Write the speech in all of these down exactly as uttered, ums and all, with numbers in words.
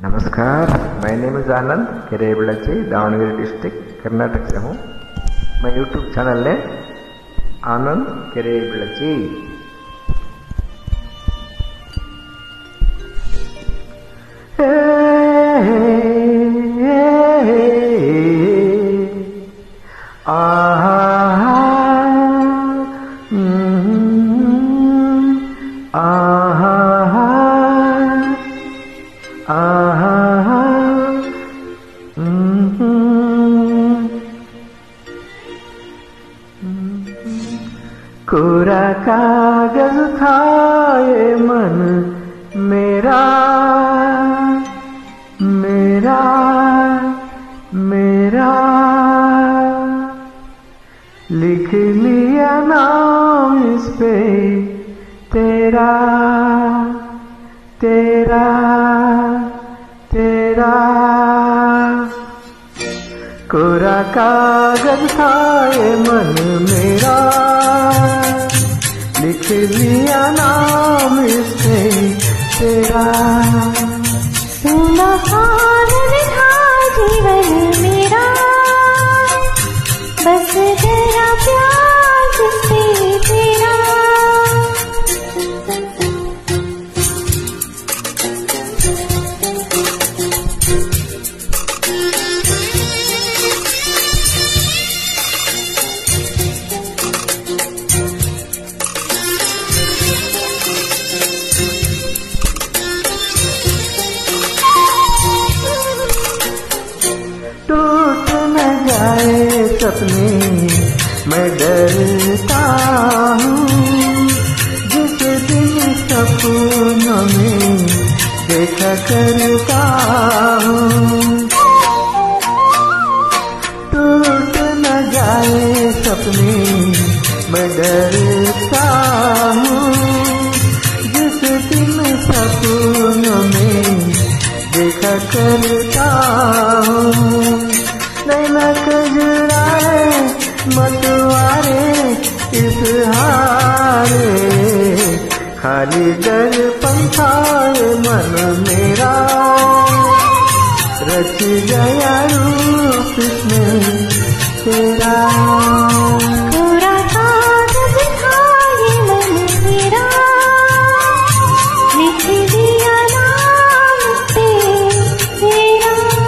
नमस्कार, मैं name is Anand Kerebilachi Davangere district Karnataka से हूँ। मैं यूट्यूब चैनल है आनंद केरेबिलची। कोरा कागज था ये मन मेरा मेरा मेरा, लिख लिया नाम इस पे तेरा तेरा तेरा। कोरा कागज था ये मन मेरा, लिख लिया नाम इससे तेरा। सुना पागल था जीवन मेरा, बस गया प्यार से तेरा। टूट न जाए सपने मैं डरता हूँ, जिस दिन सपनों में देखा करता हूँ। टूट न जाए सपने मैं डरता हूँ, जिस दिन सपनों में देखा करता हूँ। नैना कजराए मतवारे इस हारे, खाली दर्पण था ये मन मेरा। रच गया रूप इसमें तेरा। कोरा कागज था ये मन मेरा, लिख दिया नाम पे तेरा।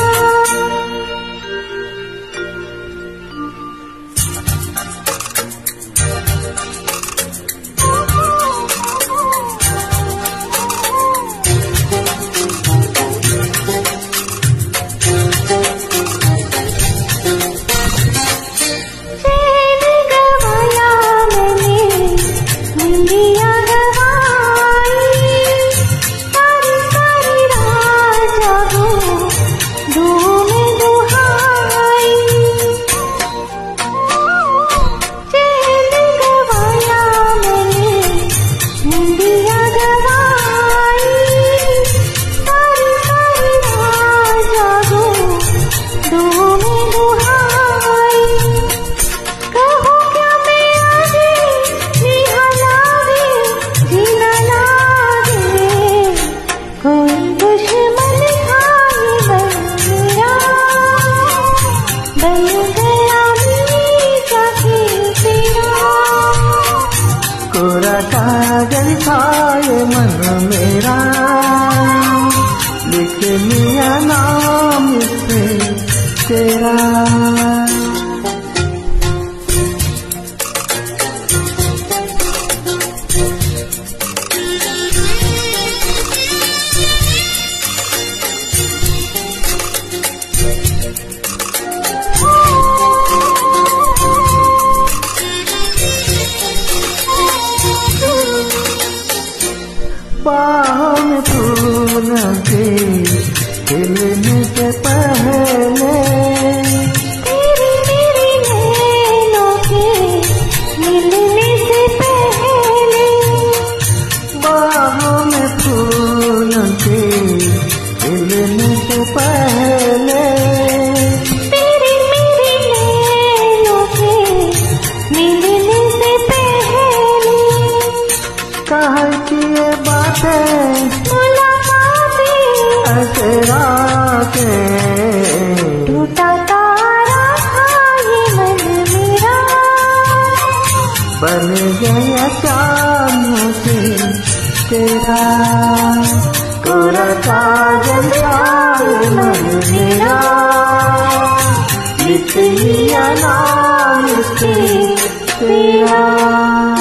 कोरा कागज था ये मन मेरा, लिख लिया नाम इससे तेरा। बाहों में फूल के खिलने से पहले, तेरी मेरी नैनों के मिलने से पहले। बाहों में फूल के खिलने से पहले, तेरी मेरी नैनों के मिलने से पहले। कहा कि ये बातें मुलाकातें ऐसे पूरा काजल साल मन मेरा, लिख लिया नाम से तेरा।